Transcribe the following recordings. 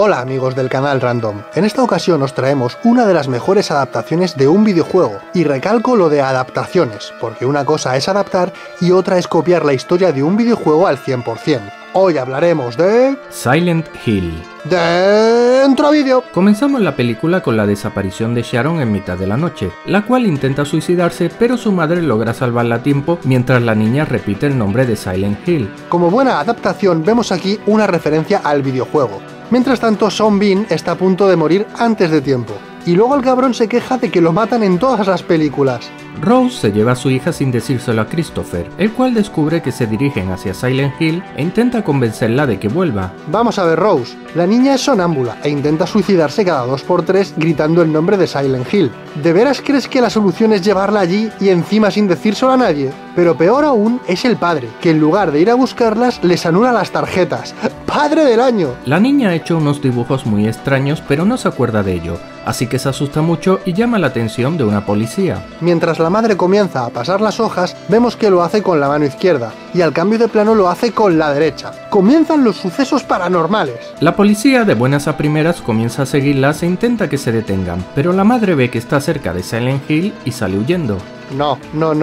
Hola amigos del canal Random, en esta ocasión os traemos una de las mejores adaptaciones de un videojuego, y recalco lo de adaptaciones, porque una cosa es adaptar y otra es copiar la historia de un videojuego al 100%. Hoy hablaremos de... Silent Hill. ¡Dentro vídeo! Comenzamos la película con la desaparición de Sharon en mitad de la noche, la cual intenta suicidarse pero su madre logra salvarla a tiempo mientras la niña repite el nombre de Silent Hill. Como buena adaptación vemos aquí una referencia al videojuego. Mientras tanto, Sean Bean está a punto de morir antes de tiempo. Y luego el cabrón se queja de que lo matan en todas las películas. Rose se lleva a su hija sin decírselo a Christopher, el cual descubre que se dirigen hacia Silent Hill e intenta convencerla de que vuelva. Vamos a ver, Rose. La niña es sonámbula e intenta suicidarse cada 2x3 gritando el nombre de Silent Hill. ¿De veras crees que la solución es llevarla allí y encima sin decírselo a nadie? Pero peor aún es el padre, que en lugar de ir a buscarlas les anula las tarjetas. ¡Padre del año! La niña ha hecho unos dibujos muy extraños pero no se acuerda de ello, así que se asusta mucho y llama la atención de una policía. Mientras la madre comienza a pasar las hojas, vemos que lo hace con la mano izquierda, y al cambio de plano lo hace con la derecha. Comienzan los sucesos paranormales. La policía de buenas a primeras comienza a seguirlas e intenta que se detengan, pero la madre ve que está cerca de Silent Hill y sale huyendo. No.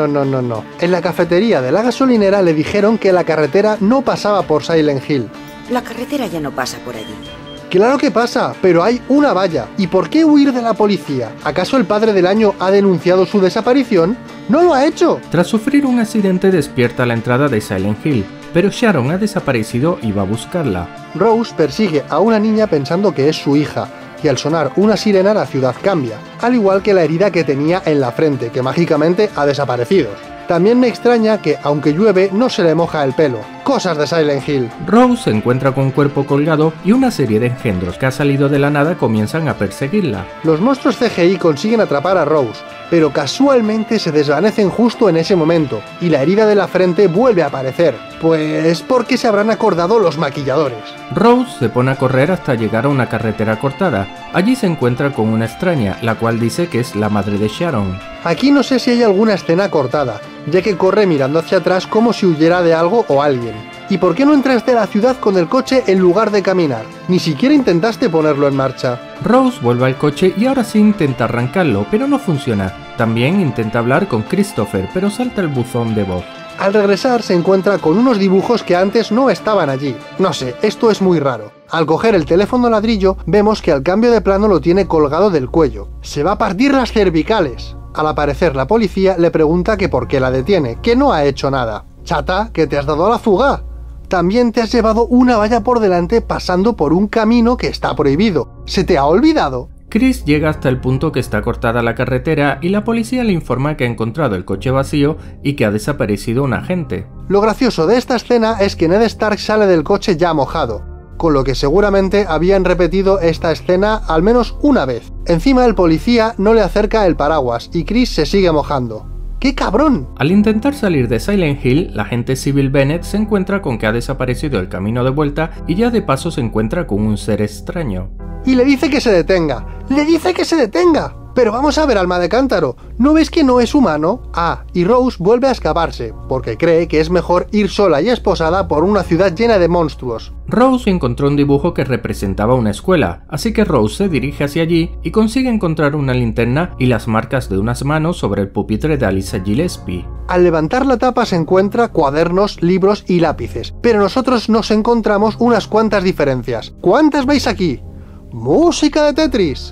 En la cafetería de la gasolinera le dijeron que la carretera no pasaba por Silent Hill. La carretera ya no pasa por allí. Claro que pasa, pero hay una valla. ¿Y por qué huir de la policía? ¿Acaso el padre del año ha denunciado su desaparición? ¡No lo ha hecho! Tras sufrir un accidente despierta a la entrada de Silent Hill, pero Sharon ha desaparecido y va a buscarla. Rose persigue a una niña pensando que es su hija, y al sonar una sirena la ciudad cambia, al igual que la herida que tenía en la frente, que mágicamente ha desaparecido. También me extraña que, aunque llueve, no se le moja el pelo. Cosas de Silent Hill. Rose se encuentra con un cuerpo colgado y una serie de engendros que ha salido de la nada comienzan a perseguirla. Los monstruos CGI consiguen atrapar a Rose, pero casualmente se desvanecen justo en ese momento, y la herida de la frente vuelve a aparecer. Pues porque se habrán acordado los maquilladores. Rose se pone a correr hasta llegar a una carretera cortada. Allí se encuentra con una extraña, la cual dice que es la madre de Sharon. Aquí no sé si hay alguna escena cortada, ya que corre mirando hacia atrás como si huyera de algo o alguien. ¿Y por qué no entraste a la ciudad con el coche en lugar de caminar? Ni siquiera intentaste ponerlo en marcha. Rose vuelve al coche y ahora sí intenta arrancarlo, pero no funciona. También intenta hablar con Christopher, pero salta el buzón de voz. Al regresar se encuentra con unos dibujos que antes no estaban allí. No sé, esto es muy raro. Al coger el teléfono ladrillo, vemos que al cambio de plano lo tiene colgado del cuello. Se va a partir las cervicales. Al aparecer la policía le pregunta que por qué la detiene, que no ha hecho nada. Chata, que te has dado a la fuga. También te has llevado una valla por delante pasando por un camino que está prohibido. ¿Se te ha olvidado? Chris llega hasta el punto que está cortada la carretera y la policía le informa que ha encontrado el coche vacío y que ha desaparecido un agente. Lo gracioso de esta escena es que Ned Stark sale del coche ya mojado, con lo que seguramente habían repetido esta escena al menos una vez. Encima el policía no le acerca el paraguas y Chris se sigue mojando. ¡Qué cabrón! Al intentar salir de Silent Hill, la agente Sybil Bennett se encuentra con que ha desaparecido el camino de vuelta y ya de paso se encuentra con un ser extraño. Y le dice que se detenga. ¡Le dice que se detenga! Pero vamos a ver, alma de cántaro, ¿no ves que no es humano? Ah, y Rose vuelve a escaparse, porque cree que es mejor ir sola y esposada por una ciudad llena de monstruos. Rose encontró un dibujo que representaba una escuela, así que Rose se dirige hacia allí y consigue encontrar una linterna y las marcas de unas manos sobre el pupitre de Alyssa Gillespie. Al levantar la tapa se encuentra cuadernos, libros y lápices, pero nosotros nos encontramos unas cuantas diferencias. ¿Cuántas veis aquí? ¡Música de Tetris!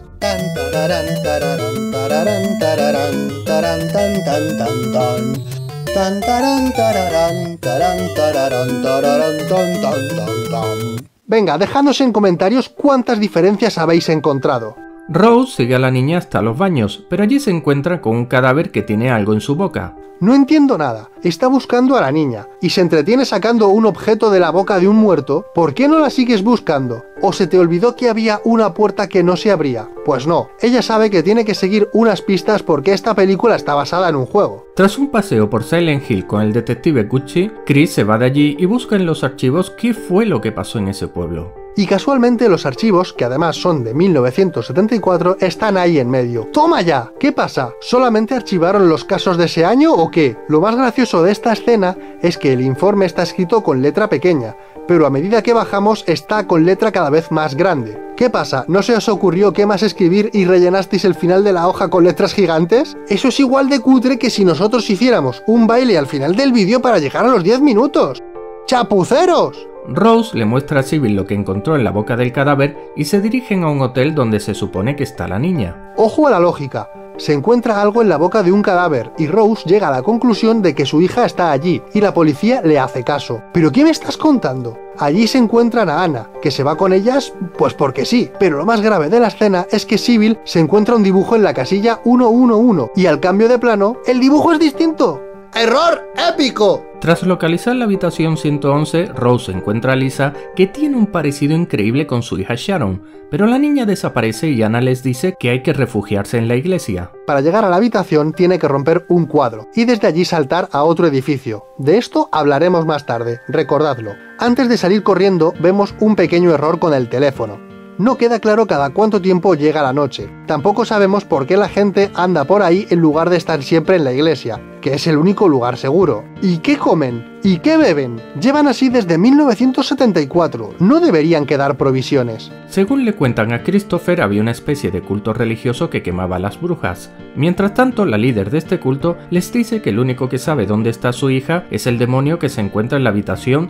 Venga, dejadnos en comentarios cuántas diferencias habéis encontrado. Rose sigue a la niña hasta los baños, pero allí se encuentra con un cadáver que tiene algo en su boca. No entiendo nada. Está buscando a la niña y se entretiene sacando un objeto de la boca de un muerto. ¿Por qué no la sigues buscando? ¿O se te olvidó que había una puerta que no se abría? Pues no, ella sabe que tiene que seguir unas pistas porque esta película está basada en un juego. Tras un paseo por Silent Hill con el detective Gucci, Chris se va de allí y busca en los archivos qué fue lo que pasó en ese pueblo. Y casualmente los archivos, que además son de 1974, están ahí en medio. ¡Toma ya! ¿Qué pasa? ¿Solamente archivaron los casos de ese año o qué? Lo más gracioso de esta escena es que el informe está escrito con letra pequeña, pero a medida que bajamos está con letra cada vez más grande. ¿Qué pasa? ¿No se os ocurrió qué más escribir y rellenasteis el final de la hoja con letras gigantes? Eso es igual de cutre que si nosotros hiciéramos un baile al final del vídeo para llegar a los 10 minutos. ¡Chapuceros! Rose le muestra a Sybil lo que encontró en la boca del cadáver y se dirigen a un hotel donde se supone que está la niña. Ojo a la lógica. Se encuentra algo en la boca de un cadáver y Rose llega a la conclusión de que su hija está allí y la policía le hace caso. ¿Pero qué me estás contando? Allí se encuentran a Anna, que se va con ellas pues porque sí, pero lo más grave de la escena es que Sybil se encuentra un dibujo en la casilla 111 y al cambio de plano, el dibujo es distinto. ¡Error épico! Tras localizar la habitación 111, Rose encuentra a Lisa, que tiene un parecido increíble con su hija Sharon, pero la niña desaparece y Anna les dice que hay que refugiarse en la iglesia. Para llegar a la habitación tiene que romper un cuadro y desde allí saltar a otro edificio. De esto hablaremos más tarde, recordadlo. Antes de salir corriendo vemos un pequeño error con el teléfono. No queda claro cada cuánto tiempo llega la noche. Tampoco sabemos por qué la gente anda por ahí en lugar de estar siempre en la iglesia, que es el único lugar seguro. ¿Y qué comen? ¿Y qué beben? Llevan así desde 1974. No deberían quedar provisiones. Según le cuentan a Christopher, había una especie de culto religioso que quemaba a las brujas. Mientras tanto, la líder de este culto les dice que el único que sabe dónde está su hija es el demonio que se encuentra en la habitación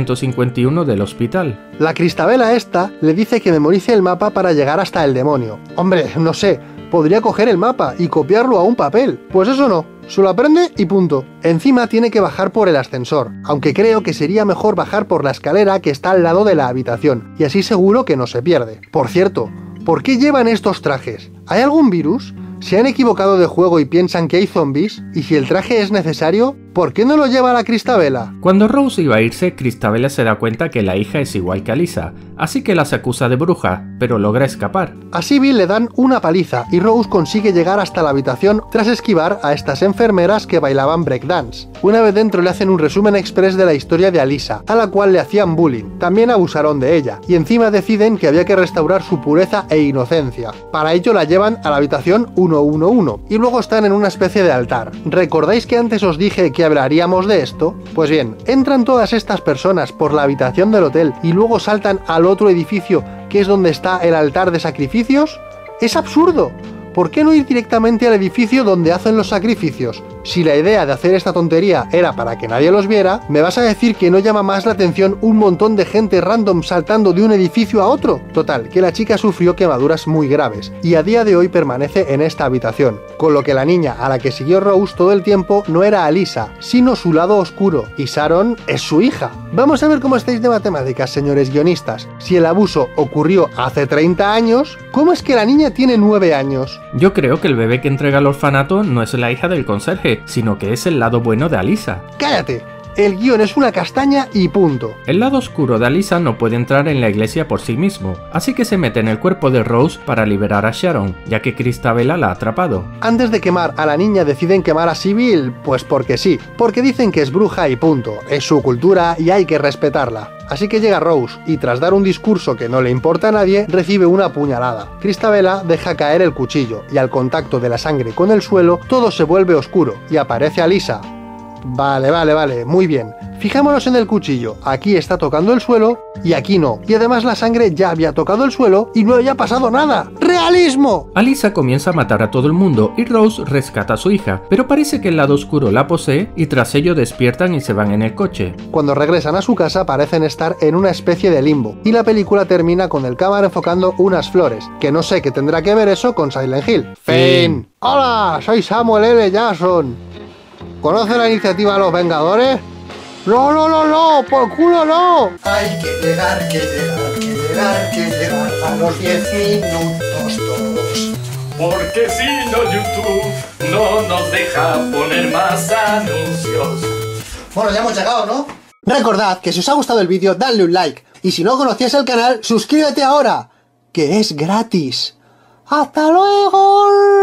B151 del hospital. La Cristabela esta le dice que memorice el mapa para llegar hasta el demonio. Hombre, no sé, podría coger el mapa y copiarlo a un papel. Pues eso no, se lo aprende y punto. Encima tiene que bajar por el ascensor, aunque creo que sería mejor bajar por la escalera que está al lado de la habitación, y así seguro que no se pierde. Por cierto, ¿por qué llevan estos trajes? ¿Hay algún virus? ¿Se han equivocado de juego y piensan que hay zombies? ¿Y si el traje es necesario? ¿Por qué no lo lleva la Cristabela? Cuando Rose iba a irse, Cristabela se da cuenta que la hija es igual que a Lisa, así que las acusa de bruja, pero logra escapar. A Sybil le dan una paliza y Rose consigue llegar hasta la habitación tras esquivar a estas enfermeras que bailaban breakdance. Una vez dentro le hacen un resumen express de la historia de Alisa, a la cual le hacían bullying. También abusaron de ella, y encima deciden que había que restaurar su pureza e inocencia. Para ello la llevan a la habitación 111 y luego están en una especie de altar. ¿Recordáis que antes os dije que hablaríamos de esto? Pues bien, entran todas estas personas por la habitación del hotel y luego saltan al otro edificio que es donde está el altar de sacrificios. ¡Es absurdo! ¿Por qué no ir directamente al edificio donde hacen los sacrificios? Si la idea de hacer esta tontería era para que nadie los viera, ¿me vas a decir que no llama más la atención un montón de gente random saltando de un edificio a otro? Total, que la chica sufrió quemaduras muy graves, y a día de hoy permanece en esta habitación, con lo que la niña a la que siguió Rose todo el tiempo no era Alisa, sino su lado oscuro, y Sharon es su hija. Vamos a ver cómo estáis de matemáticas, señores guionistas. Si el abuso ocurrió hace 30 años, ¿cómo es que la niña tiene 9 años? Yo creo que el bebé que entrega al orfanato no es la hija del conserje, sino que es el lado bueno de Alisa. ¡Cállate! El guión es una castaña y punto. El lado oscuro de Alisa no puede entrar en la iglesia por sí mismo, así que se mete en el cuerpo de Rose para liberar a Sharon, ya que Cristabela la ha atrapado. Antes de quemar a la niña deciden quemar a Sybil, pues porque sí, porque dicen que es bruja y punto, es su cultura y hay que respetarla. Así que llega Rose y tras dar un discurso que no le importa a nadie, recibe una puñalada. Cristabela deja caer el cuchillo y al contacto de la sangre con el suelo todo se vuelve oscuro y aparece Alisa. Vale, muy bien. Fijémonos en el cuchillo, aquí está tocando el suelo y aquí no. Y además la sangre ya había tocado el suelo y no había pasado nada. ¡Realismo! Alisa comienza a matar a todo el mundo y Rose rescata a su hija, pero parece que el lado oscuro la posee y tras ello despiertan y se van en el coche. Cuando regresan a su casa parecen estar en una especie de limbo y la película termina con el cámara enfocando unas flores, que no sé qué tendrá que ver eso con Silent Hill. ¡Fin! ¡Hola! Soy Samuel L. Jackson. ¿Conoce la iniciativa Los Vengadores? ¡No! ¡Por culo no! Hay que llegar a los 10 minutos todos. Porque si no YouTube no nos deja poner más anuncios. Bueno, ya hemos llegado, ¿no? Recordad que si os ha gustado el vídeo, dadle un like. Y si no conocías el canal, suscríbete ahora, que es gratis. ¡Hasta luego!